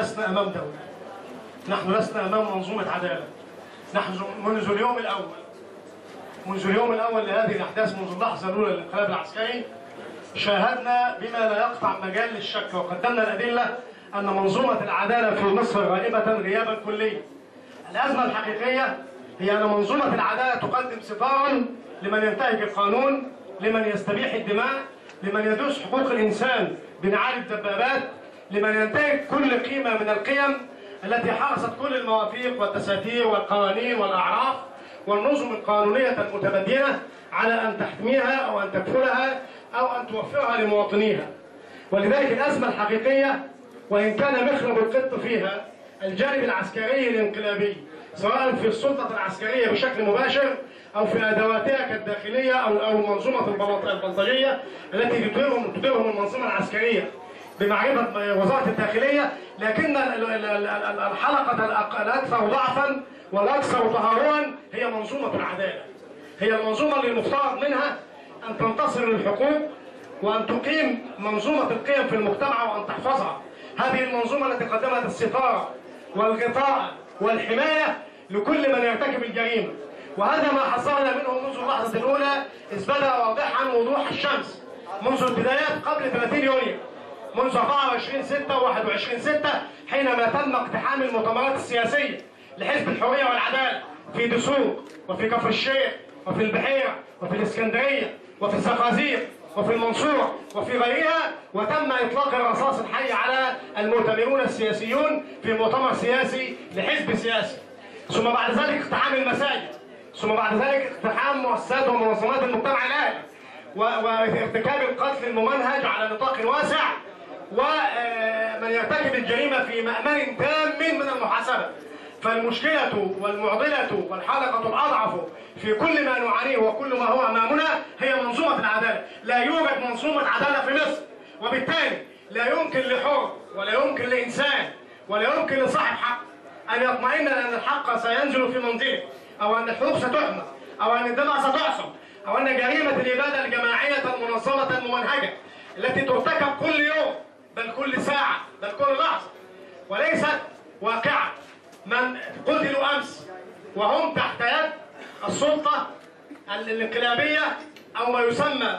لسنا أمام دولة، نحن لسنا أمام منظومة عدالة. نحن منذ اليوم الأول لهذه الأحداث، منذ اللحظة الأولى للانقلاب العسكري، شاهدنا بما لا يقطع مجال للشك، وقدمنا الأدلة أن منظومة العدالة في مصر غائبة غيابا كليا. الأزمة الحقيقية هي أن منظومة العدالة تقدم ستارا لمن ينتهك القانون، لمن يستبيح الدماء، لمن يدوس حقوق الإنسان بنعال الدبابات، لمن ينتهك كل قيمة من القيم التي حرست كل المواثيق والدساتير والقوانين والأعراف والنظم القانونية المتبدينة على أن تحميها أو أن تكفلها أو أن توفرها لمواطنيها. ولذلك الأزمة الحقيقية، وإن كان مخرب القط فيها الجانب العسكري الانقلابي، سواء في السلطة العسكرية بشكل مباشر أو في أدواتها كالداخلية أو المنظومة البلطجية التي تديرهم المنظومة العسكرية بمعرفة وزارة الداخلية، لكن الحلقة الأكثر ضعفا والأكثر تهاونا هي منظومة العدالة. هي المنظومة اللي المفترض منها أن تنتصر للحقوق وأن تقيم منظومة القيم في المجتمع وأن تحفظها. هذه المنظومة التي قدمت الستارة والغطاء والحماية لكل من يرتكب الجريمة، وهذا ما حذرنا منه منذ اللحظة الأولى، إذ بدأ واضحا وضوح الشمس منذ البدايات قبل 30 يونيو، منذ 24/6 و21/6 حينما تم اقتحام المؤتمرات السياسية لحزب الحرية والعدالة في دسوق وفي كفر الشيخ وفي البحيرة وفي الإسكندرية وفي الزقازيق وفي المنصورة وفي غيرها، وتم إطلاق الرصاص الحي على المؤتمرون السياسيون في مؤتمر سياسي لحزب سياسي، ثم بعد ذلك اقتحام المساجد، ثم بعد ذلك اقتحام مؤسسات ومنظمات المجتمع الأهلي، وارتكاب القتل الممنهج على نطاق واسع، ومن يرتكب الجريمة في مأمن تام من المحاسبة. فالمشكلة والمعضلة والحلقة الأضعف في كل ما نعانيه وكل ما هو أمامنا هي منظومة العدالة. لا يوجد منظومة عدالة في مصر، وبالتالي لا يمكن لحر ولا يمكن لإنسان ولا يمكن لصاحب حق أن يطمئن أن الحق سينزل في منزله، أو أن الحقوق ستحمى، أو أن الدماء ستعصم، أو أن جريمة الإبادة الجماعية المنظمة الممنهجة التي ترتكب كل يوم بل كل ساعة بل كل لحظة وليست واقعة. من قتلوا أمس وهم تحت يد السلطة الانقلابية أو ما يسمى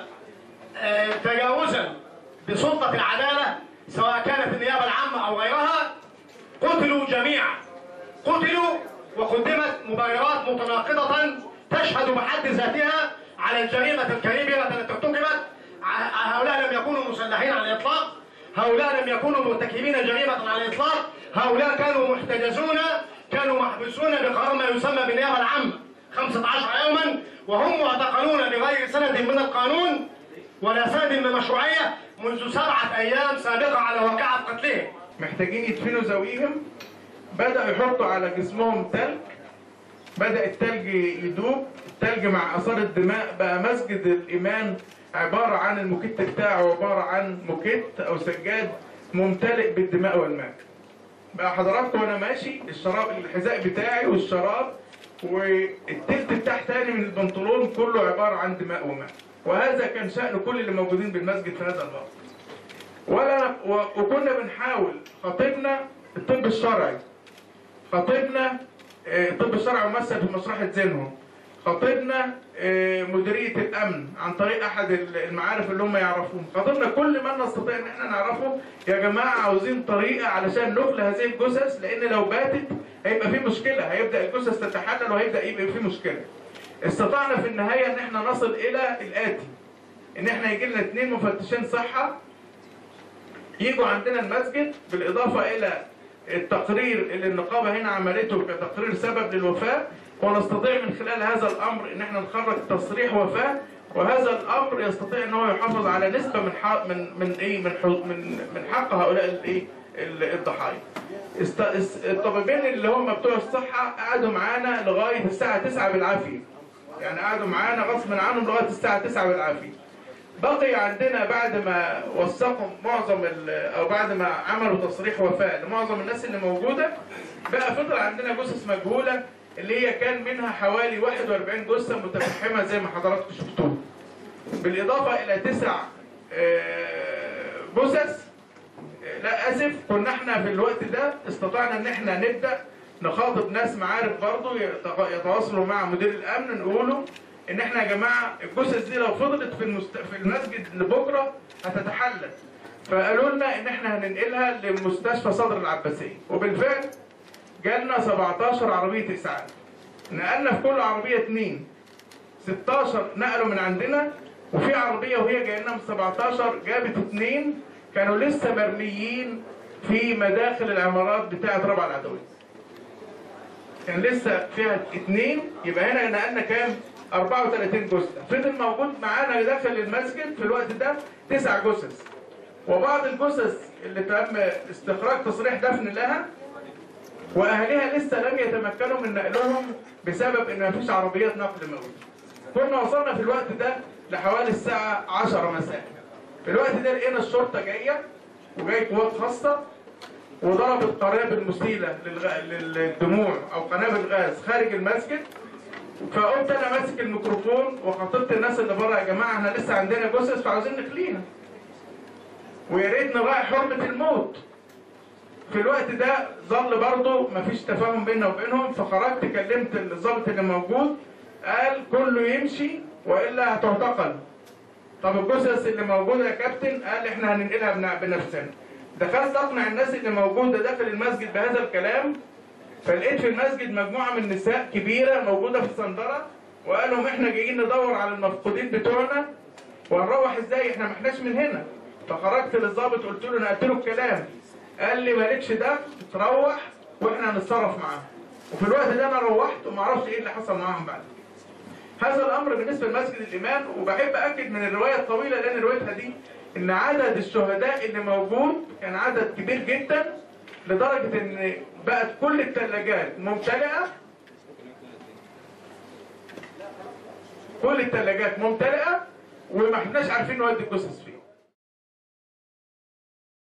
تجاوزا بسلطة العدالة، سواء كانت النيابة العامة أو غيرها، قتلوا جميعا، قتلوا وقدمت مبررات متناقضة تشهد بحد ذاتها على الجريمة الكبيرة التي ارتكبت. هؤلاء لم يكونوا مسلحين على الإطلاق، هؤلاء لم يكونوا مرتكبين جريمة على الإطلاق، هؤلاء كانوا محتجزون، كانوا محبوسون بقرار ما يسمى بالنيابة العامة 15 يوما، وهم معتقلون بغير سند من القانون ولا سند من المشروعية منذ 7 أيام سابقة على واقعة قتلهم. محتاجين يدفنوا ذويهم، بدأوا يحطوا على جسمهم تلج، بدأ التلج يدوب، التلج مع آثار الدماء بقى مسجد الإيمان عبارة عن الموكيت بتاعه عبارة عن موكيت أو سجاد ممتلئ بالدماء والماء. بقى حضراتكم وأنا ماشي الشراب، الحذاء بتاعي والشراب والتلت بتاع تاني من البنطلون كله عبارة عن دماء وماء. وهذا كان شأن كل اللي موجودين بالمسجد في هذا الوقت. وكنا بنحاول، خطيبنا الطب الشرعي، خطيبنا الطب الشرعي ممثل في مشرحة زينهم، خطيبنا مديرية الأمن عن طريق أحد المعارف اللي هم يعرفوهم، خطيبنا كل من نستطيع إن احنا نعرفه، يا جماعة عاوزين طريقة علشان نخلى هذه الجثث، لأن لو باتت هيبقى في مشكلة، هيبدأ الجثث تتحلل وهيبدأ يبقى في مشكلة. استطعنا في النهاية إن احنا نصل إلى الآتي، إن احنا يجي لنا 2 مفتشين صحة يجوا عندنا المسجد، بالإضافة إلى التقرير اللي النقابة هنا عملته كتقرير سبب للوفاة، ونستطيع من خلال هذا الأمر إن احنا نخرج تصريح وفاة، وهذا الأمر يستطيع إن هو يحافظ على نسبة من حق هؤلاء الضحايا. الطبيبين اللي هم بتوع الصحة قعدوا معانا لغاية الساعة 9 بالعافية، يعني قعدوا معانا غصب عنهم لغاية الساعة 9 بالعافية. بقي عندنا بعد ما وثقوا معظم او بعد ما عملوا تصريح وفاة لمعظم الناس اللي موجودة، بقى فضل عندنا جثث مجهولة اللي هي كان منها حوالي 41 جثة متفحمة زي ما حضراتكم شفتوه، بالإضافة إلى 9 جثث لا اسف، كنا احنا في الوقت ده استطعنا ان احنا نبدا نخاطب ناس معارف برضه يتواصلوا مع مدير الامن، نقولوا ان احنا يا جماعه الجثث دي لو فضلت في المسجد لبكره هتتحلل. فقالوا لنا ان احنا هننقلها لمستشفى صدر العباسيه، وبالفعل جالنا 17 عربيه اسعاف، نقلنا في كل عربيه 2. 16 نقلوا من عندنا، وفي عربيه وهي جايه لنا من 17 جابت 2 كانوا لسه مرميين في مداخل العمارات بتاعه ربع العدويه. كان لسه فيها 2، يبقى هنا نقلنا كام؟ 34 جثه. فضل موجود معانا داخل المسجد في الوقت ده 9 جثث، وبعض الجثث اللي تم استخراج تصريح دفن لها واهاليها لسه لم يتمكنوا من نقلهم بسبب ان مفيش عربيات نقل موجوده. كنا وصلنا في الوقت ده لحوالي الساعه 10 مساء. في الوقت ده لقينا الشرطه جايه وجاي قوات خاصه وضربت قنابل مسيله للدموع او قنابل غاز خارج المسجد. فقمت انا ماسك الميكروفون وخاطبت الناس اللي بره، يا جماعه احنا لسه عندنا جثث فعاوزين نخليها، ويا ريت نراعي حرمه الموت. في الوقت ده ظل برضه مفيش تفاهم بيننا وبينهم، فخرجت كلمت الضابط اللي موجود قال كله يمشي والا هتعتقل. طب الجثث اللي موجوده يا كابتن؟ قال احنا هننقلها بنفسنا. دخلت اقنع الناس اللي موجوده داخل المسجد بهذا الكلام، فلقيت في المسجد مجموعه من النساء كبيره موجوده في الصندره، وقالوا احنا جايين ندور على المفقودين بتوعنا وهنروح ازاي؟ احنا ما احناش من هنا. فخرجت للضابط قلت له نقلت له الكلام، قال لي مالكش ده، تروح واحنا هنتصرف معاهم. وفي الوقت ده انا روحت وما اعرفش ايه اللي حصل معاهم بعد. هذا الامر بالنسبه لمسجد الايمان. وبحب اكد من الروايه الطويله اللي انا رويتها دي ان عدد الشهداء اللي موجود كان عدد كبير جدا، لدرجه ان بقت كل الثلاجات ممتلئه، كل الثلاجات ممتلئه وما احناش عارفين نودي الجثث فين.